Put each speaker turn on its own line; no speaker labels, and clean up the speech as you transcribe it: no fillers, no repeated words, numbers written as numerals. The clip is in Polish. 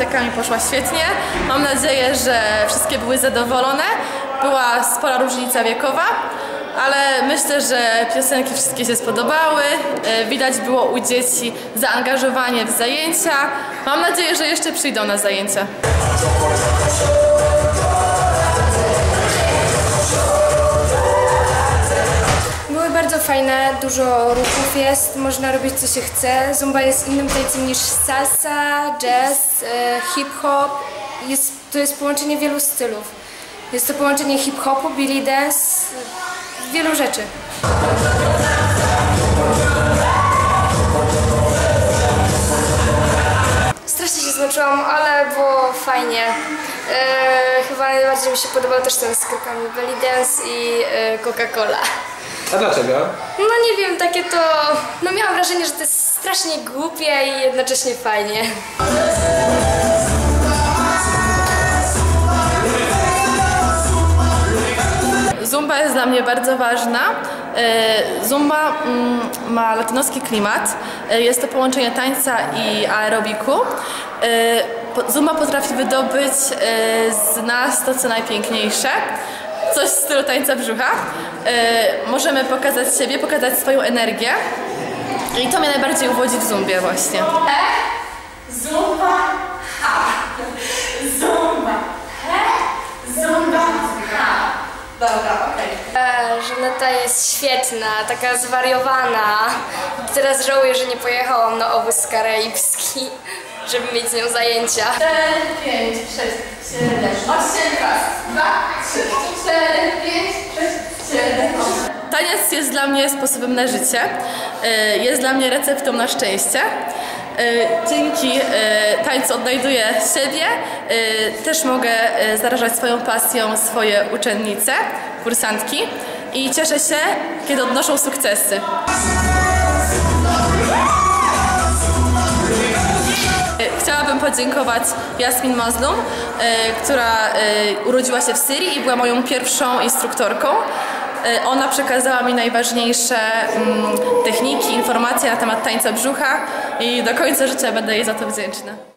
gimnastykami poszła świetnie. Mam nadzieję, że wszystkie były zadowolone. Była spora różnica wiekowa, ale myślę, że piosenki wszystkie się spodobały. Widać było u dzieci zaangażowanie w zajęcia. Mam nadzieję, że jeszcze przyjdą na zajęcia.
Były bardzo fajne, dużo ruchów jest, można robić co się chce. Zumba jest innym tańcem niż salsa, jazz, hip-hop. To jest połączenie wielu stylów. Jest to połączenie hip-hopu, belly dance, wielu rzeczy. Strasznie się zmęczyłam, ale było fajnie. Chyba najbardziej mi się podobał też ten z krokami belly dance i Coca-Cola.
A dlaczego?
No nie wiem, takie to... No miałam wrażenie, że to jest strasznie głupie i jednocześnie fajnie.
Zumba jest dla mnie bardzo ważna. Zumba ma latynoski klimat. Jest to połączenie tańca i aerobiku. Zumba potrafi wydobyć z nas to, co najpiękniejsze. Coś w stylu tańca brzucha. Możemy pokazać siebie, pokazać swoją energię. I to mnie najbardziej uwodzi w zumbie właśnie.
Zumba, ha! Zumba, he! Zumba, ha! Dobra, okej.
Żaneta jest świetna, taka zwariowana. Teraz żałuję, że nie pojechałam na obóz karaibski, żeby mieć z nią zajęcia.
4, 5, 6, 7, 8, raz, 2, 3, 4, 5, 6, 7, 8.
Taniec jest dla mnie sposobem na życie. Jest dla mnie receptą na szczęście. Dzięki tańcu odnajduję siebie. Też mogę zarażać swoją pasją swoje uczennice, kursantki i cieszę się, kiedy odnoszą sukcesy. Chciałabym podziękować Jasmin Mazlum, która urodziła się w Syrii i była moją pierwszą instruktorką. Ona przekazała mi najważniejsze techniki, informacje na temat tańca brzucha i do końca życia będę jej za to wdzięczna.